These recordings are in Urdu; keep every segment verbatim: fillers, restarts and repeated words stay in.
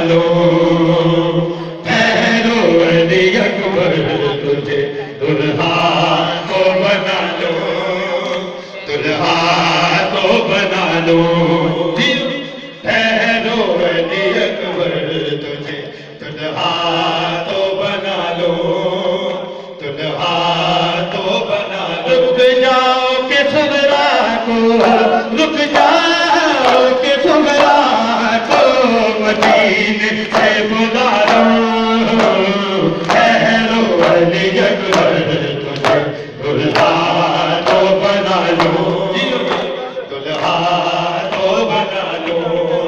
لو ٹھہرو علی اکبر تجھے دلہا تو بنا لو دلہا تو بنا لو ٹھہرو علی اکبر تجھے دلہا تو بنا لو دلہا تو بنا لو رک جاؤ کہ صغرا کو رک جاؤ کہ صغرا کو مدینے سے بلا لو ٹھہرو علی اکبر تجھے دلہا تو بنا لو دلہا تو بنا لو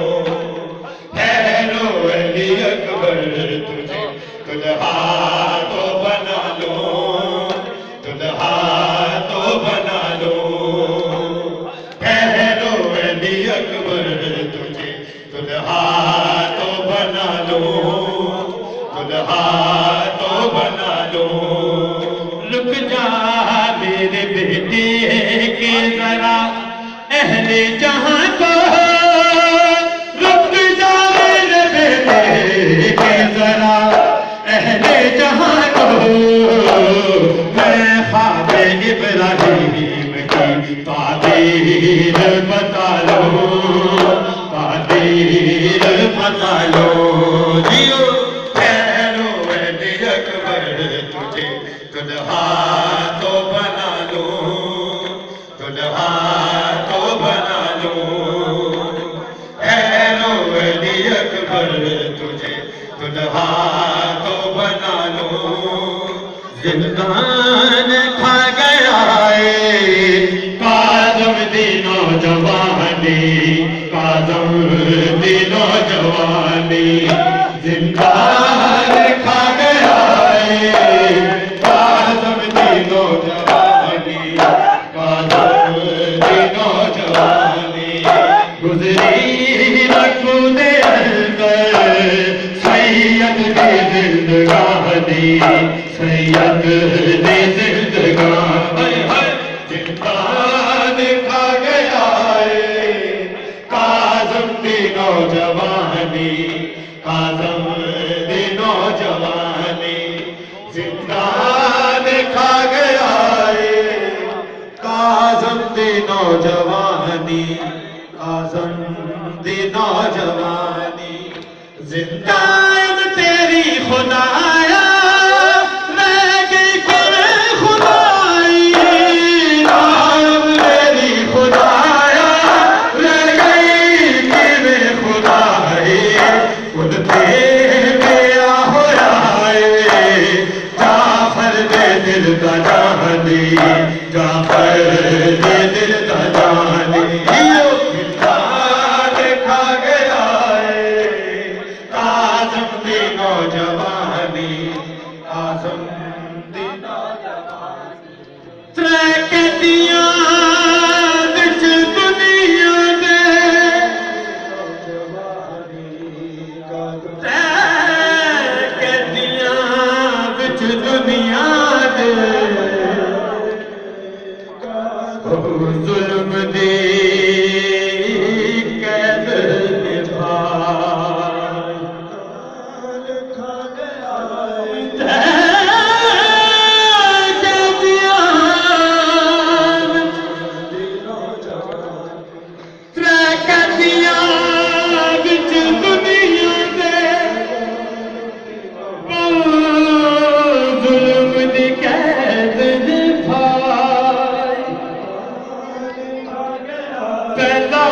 ٹھہرو علی اکبر تجھے دلہا تو بنا لو دلہا تو بنا لو ٹھہرو علی اکبر تجھے دلہا تو بنا لو دلہا تو بنا لو رک جا میرے بیٹے کے ذرا اہل جہاں کو رک جا میرے بیٹے کے ذرا اہل جہاں کو میں خواب ابراہیم کی تعبیر بتا لو تعبیر بتا لو جیو ٹھہرو علی اکبر تجھے دلہا تو بنا لو دلہا تو بنا لو ٹھہرو علی اکبر تجھے دلہا تو بنا لو زندان کھا گیا ہے کاظم دی نوجوانی کاظم دی نوجوانی زندان کھا گیا ہے کاظم دی نوجوانی کاظم دی نوجوانی گزری رکھوں دے اندر سید دی زندگانی سید دی زندگانی زندان کھا گیا ہے کاظم دی نوجوانی کاظم دی نوجوانی زندان کھا گیا ہے کاظم دی نوجوانی کاظم دی نوجوانی زندان تیری خدایا رہ گئی کرے خدائی نام تیری خدایا رہ گئی کرے خدائی خود تیرے آہو آئے جعفر دے دل کا جانی جعفر دے دل کا جانی زندان کھا گیا ہے کاظم دی نوجوانی کاظم دی نوجوانی ترے قیدیاں وچ دنیا دے ترے قیدیاں وچ دنیا دے ظلم دی قید نبھائی کھا گیا ترے قیدیاں وچ دنیا دے ظلم دی قید نبھائی پہلا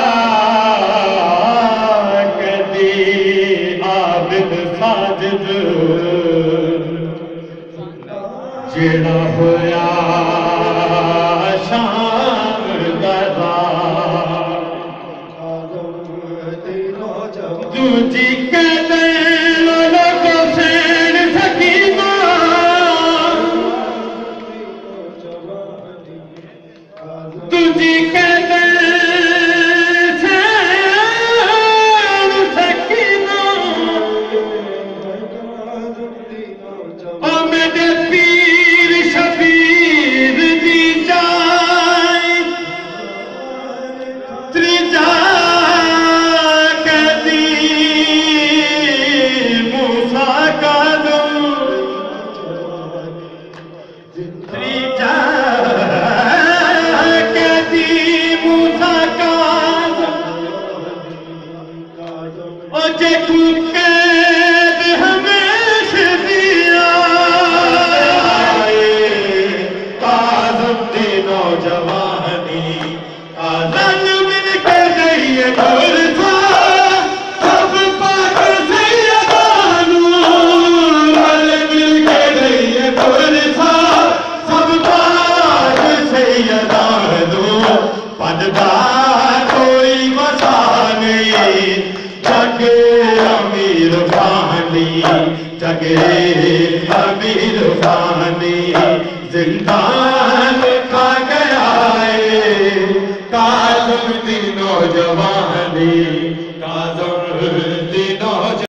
کدی عابد ساجد جڑا ہویا شام گزار دوجی کہتے لوگوں کو سین سکینہ دوجی کہتے سین سکینہ اور میرے پیر شبیر دی جائے تری جا کہتی جے کو قید ہمیشہ دیا کاظم دی نوجوانی کاظم مل کے گئی دور تھا سب پاک سیدانو مل مل کے گئی دور تھا سب پاک سیدانو پددا کوئی مسا نہیں جگ امیر فانی جگ امیر فانی زندان کھا گیا ہے کاظم دی نوجوانی کاظم دی